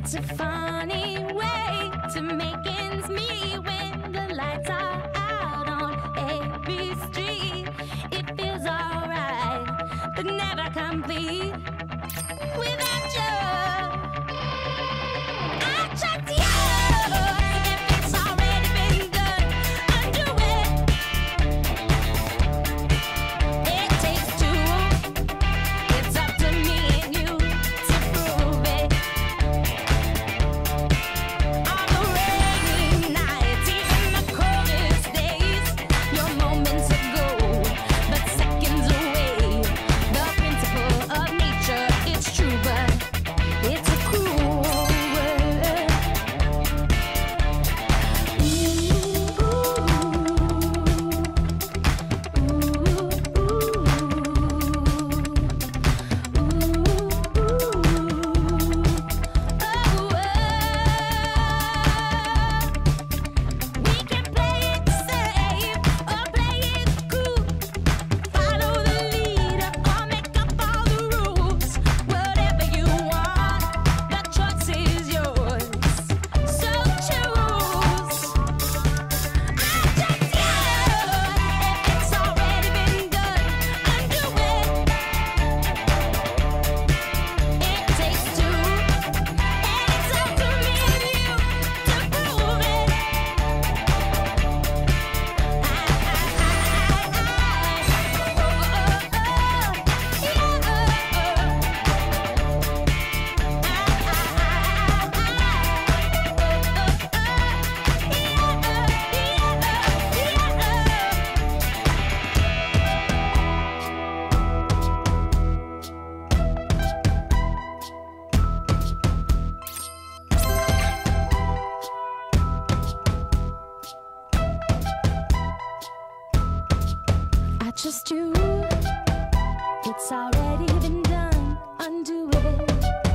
It's a funny way to make ends meet when the lights are out on every street. It feels alright, but never complete without you. I trust you. If it's already been done, undo it. It takes two. It's up to me and you to prove it. On the rainy nights, even the coldest days, your moments are gold, but seconds away. The principle of nature, it's true, but it's a cruel world. We can play it safe or play it cool. Follow the leader or make up all the rules. Whatever you want, the choice is yours. So choose. I trust you. If it's already been done, undo it. It takes two, and it's up to me and you to prove it. I trust you. It's already been done. Undo it.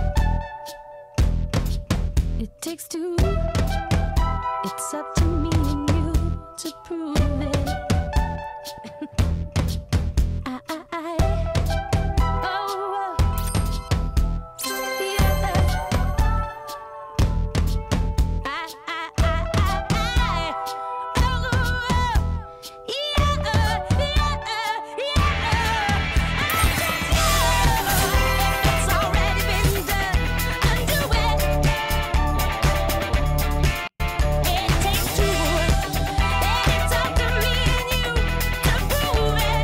It takes two. It's up to me and you to prove it. It's already been done. Undo it. It takes two, and it's up to me and you to prove it.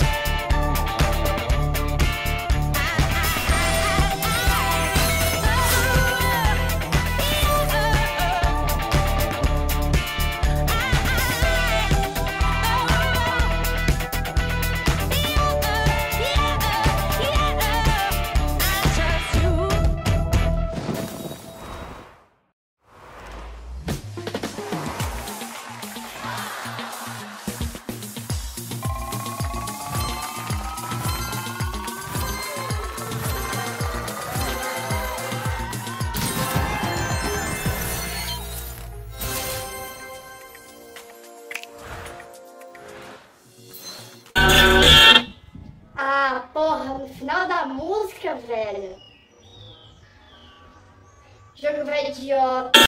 Ah, porra, no final da música, velho. Jogo velho idiota.